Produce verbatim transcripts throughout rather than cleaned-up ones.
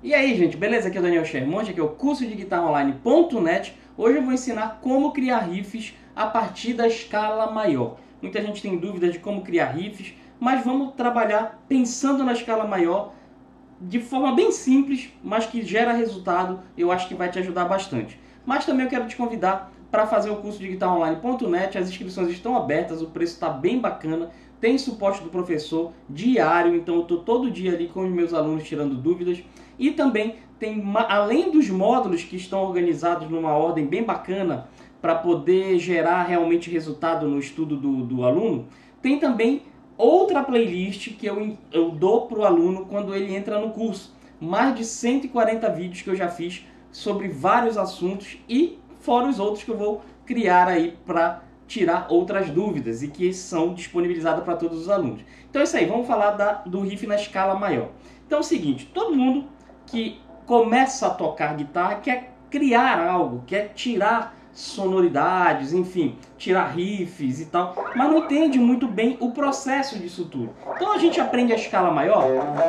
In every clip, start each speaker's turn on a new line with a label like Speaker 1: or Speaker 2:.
Speaker 1: E aí, gente, beleza? Aqui é o Daniel Shermonte, aqui é o curso de guitarra online ponto net. Hoje eu vou ensinar como criar riffs a partir da escala maior. Muita gente tem dúvidas de como criar riffs, mas vamos trabalhar pensando na escala maior de forma bem simples, mas que gera resultado. Eu acho que vai te ajudar bastante. Mas também eu quero te convidar para fazer o curso de guitarra online ponto net. As inscrições estão abertas, o preço está bem bacana. Tem suporte do professor diário, então eu estou todo dia ali com os meus alunos tirando dúvidas. E também tem, além dos módulos que estão organizados numa ordem bem bacana para poder gerar realmente resultado no estudo do, do aluno, tem também outra playlist que eu, eu dou para o aluno quando ele entra no curso. Mais de cento e quarenta vídeos que eu já fiz sobre vários assuntos e fora os outros que eu vou criar aí para tirar outras dúvidas e que são disponibilizadas para todos os alunos. Então é isso aí, vamos falar da, do riff na escala maior. Então é o seguinte, todo mundo que começa a tocar guitarra quer criar algo, quer tirar sonoridades, enfim, tirar riffs e tal, mas não entende muito bem o processo disso tudo. Então a gente aprende a escala maior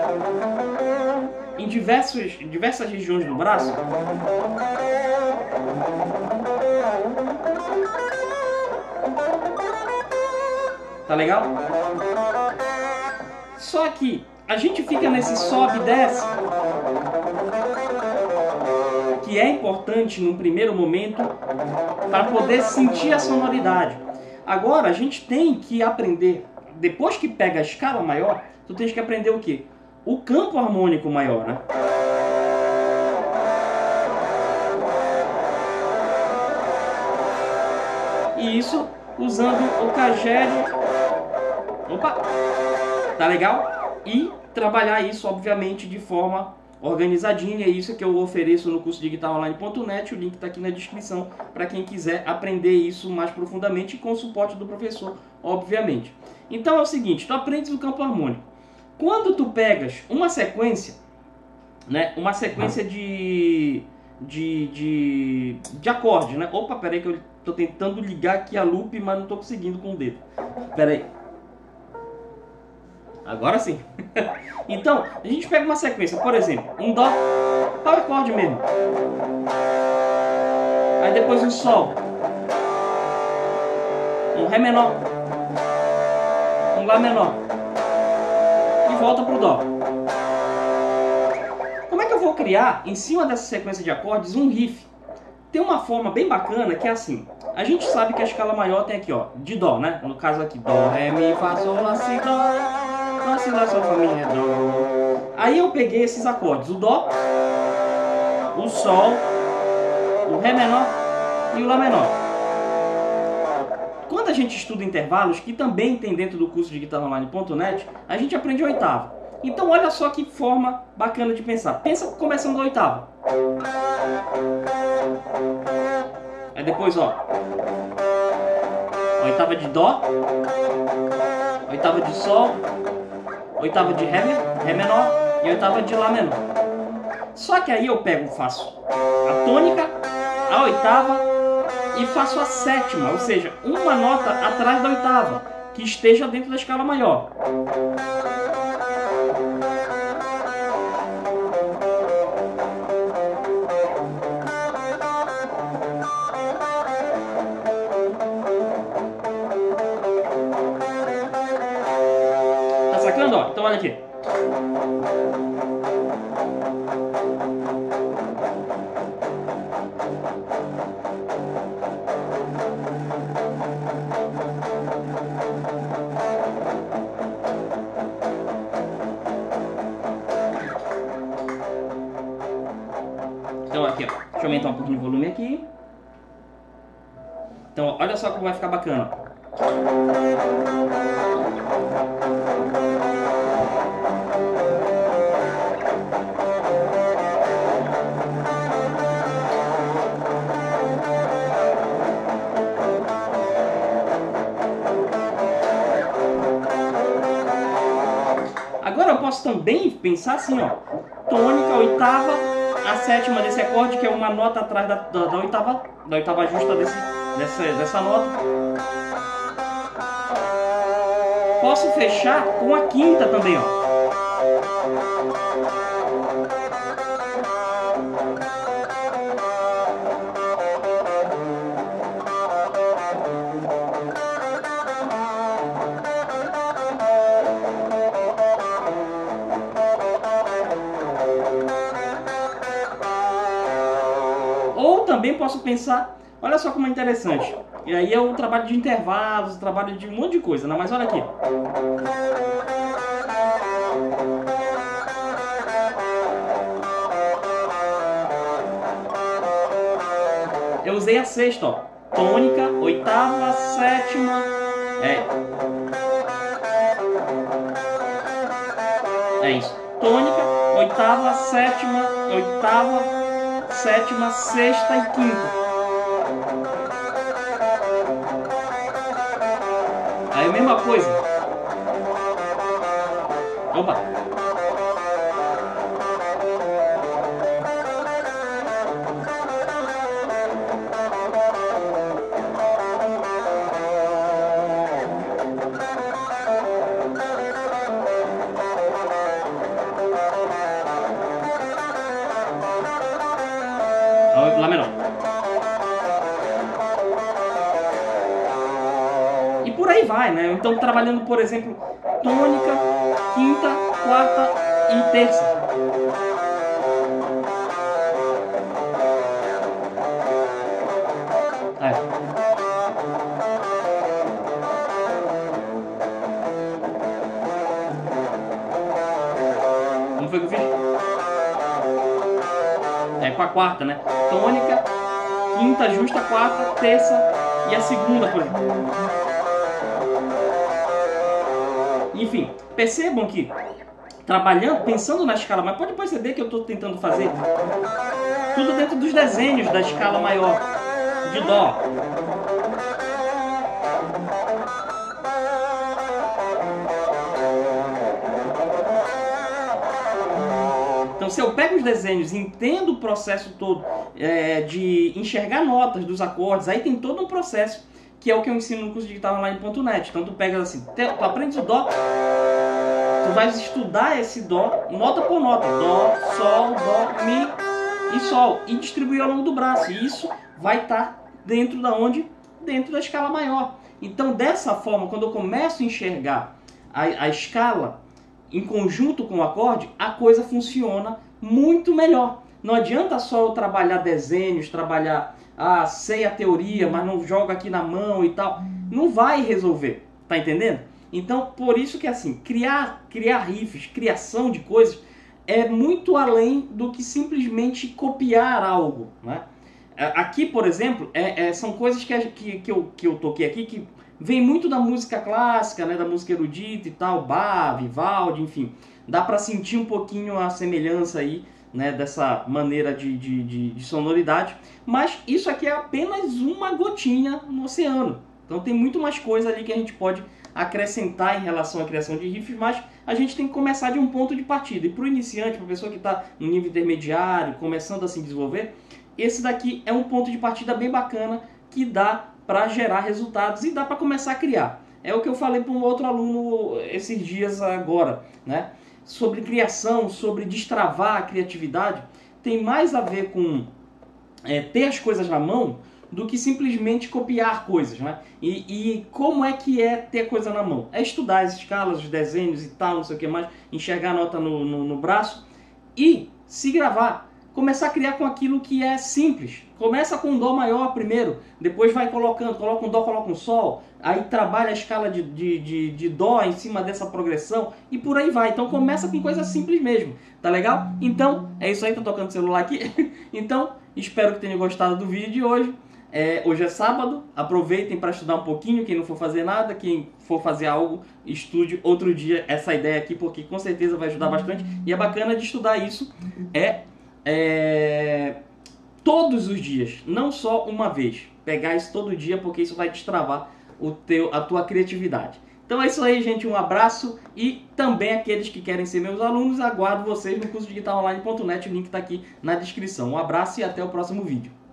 Speaker 1: em diversos, diversas regiões do braço. Tá legal? Só que a gente fica nesse sobe e desce, que é importante num primeiro momento para poder sentir a sonoridade. Agora a gente tem que aprender, depois que pega a escala maior, tu tens que aprender o quê? O campo harmônico maior, né? E isso usando o caged. Opa! Tá legal? E trabalhar isso, obviamente, de forma organizadinha. É isso que eu ofereço no curso de guitarra online ponto net. O link está aqui na descrição para quem quiser aprender isso mais profundamente e com o suporte do professor, obviamente. Então é o seguinte, tu aprendes o campo harmônico. Quando tu pegas uma sequência, né, uma sequência de, de, de, de acordes, né? Opa, peraí que eu tô tentando ligar aqui a loop, mas não tô conseguindo com o dedo. Peraí. Agora sim. Então, a gente pega uma sequência, por exemplo, um Dó, power chord mesmo. Aí depois um Sol, um Ré menor, um Lá menor e volta pro Dó. Como é que eu vou criar, em cima dessa sequência de acordes, um riff? Tem uma forma bem bacana que é assim. A gente sabe que a escala maior tem aqui, ó, de Dó, né? No caso aqui, Dó, Ré, Mi, Fá, Sol, Lá, Si, Dó. Lá, Si, Lá, Sol, Fá, Mi, Ré, Dó. Aí eu peguei esses acordes, o Dó, o Sol, o Ré menor e o Lá menor. Quando a gente estuda intervalos, que também tem dentro do curso de guitarra online ponto net, a gente aprende a oitava. Então olha só que forma bacana de pensar. Pensa começando da oitava. Aí depois, ó, oitava de Dó, oitava de Sol, oitava de Ré, Ré menor e oitava de Lá menor. Só que aí eu pego, faço a tônica, a oitava e faço a sétima, ou seja, uma nota atrás da oitava, que esteja dentro da escala maior. Tá sacando? Ó? Então olha aqui. Então aqui, ó. Deixa eu aumentar um pouquinho o volume aqui. Então olha só como vai ficar bacana. Agora eu posso também pensar assim, ó. Tônica, oitava, a sétima desse acorde, que é uma nota atrás da, da, da oitava, da oitava justa desse, dessa, dessa nota. Posso fechar com a quinta também, ó. também posso pensar, olha só como é interessante. E aí é o trabalho de intervalos, o trabalho de um monte de coisa, né? Mas olha aqui. Eu usei a sexta, ó. Tônica, oitava, sétima. É. É isso. Tônica, oitava, sétima, oitava, sétima, sexta e quinta. Aí a mesma coisa. Opa! Lá menor. E por aí vai, né? Então trabalhando, por exemplo, tônica, quinta, quarta e terça. É. Como foi que eu fiz? É com a quarta, né? Tônica, quinta justa, quarta, terça e a segunda, por exemplo. Enfim, percebam que trabalhando, pensando na escala maior, pode perceber que eu estou tentando fazer tudo dentro dos desenhos da escala maior de Dó. Então, se eu pego os desenhos e entendo o processo todo é, de enxergar notas dos acordes, aí tem todo um processo que é o que eu ensino no curso digital online ponto net. Então, tu pega assim, tu aprende o Dó, tu vai estudar esse Dó nota por nota, Dó, Sol, Dó, Mi e Sol, e distribuir ao longo do braço. E isso vai estar dentro da onde? Dentro da escala maior. Então, dessa forma, quando eu começo a enxergar a, a escala em conjunto com o acorde, a coisa funciona muito melhor. Não adianta só eu trabalhar desenhos, trabalhar, ah, sei a teoria, mas não jogo aqui na mão e tal. Não vai resolver, tá entendendo? Então, por isso que assim, criar, criar riffs, criação de coisas, é muito além do que simplesmente copiar algo, né? Aqui, por exemplo, é, é, são coisas que, que, que, eu, que eu toquei aqui que vem muito da música clássica, né, da música erudita e tal, Bach, Vivaldi, enfim. Dá para sentir um pouquinho a semelhança aí, né, dessa maneira de, de, de, de sonoridade. Mas isso aqui é apenas uma gotinha no oceano. Então tem muito mais coisa ali que a gente pode acrescentar em relação à criação de riffs, mas a gente tem que começar de um ponto de partida. E para o iniciante, para a pessoa que está no nível intermediário, começando a se desenvolver, esse daqui é um ponto de partida bem bacana que dá para gerar resultados e dá para começar a criar. É o que eu falei para um outro aluno esses dias agora, né? Sobre criação, sobre destravar a criatividade, tem mais a ver com é, ter as coisas na mão do que simplesmente copiar coisas, né? E, e como é que é ter coisa na mão? É estudar as escalas, os desenhos e tal, não sei o que mais, enxergar a nota no, no, no braço e se gravar. Começar a criar com aquilo que é simples. Começa com um Dó maior primeiro, depois vai colocando, coloca um Dó, coloca um Sol, aí trabalha a escala de, de, de, de Dó em cima dessa progressão e por aí vai. Então começa com coisa simples mesmo, tá legal? Então, é isso aí, tô tocando o celular aqui. Então, espero que tenham gostado do vídeo de hoje. É, hoje é sábado, aproveitem para estudar um pouquinho, quem não for fazer nada, quem for fazer algo, estude outro dia essa ideia aqui, porque com certeza vai ajudar bastante. E é bacana de estudar isso, é, é todos os dias, não só uma vez. Pegar isso todo dia, porque isso vai destravar o teu, a tua criatividade. Então é isso aí, gente, um abraço e também aqueles que querem ser meus alunos, aguardo vocês no curso digital online ponto net, o link está aqui na descrição. Um abraço e até o próximo vídeo.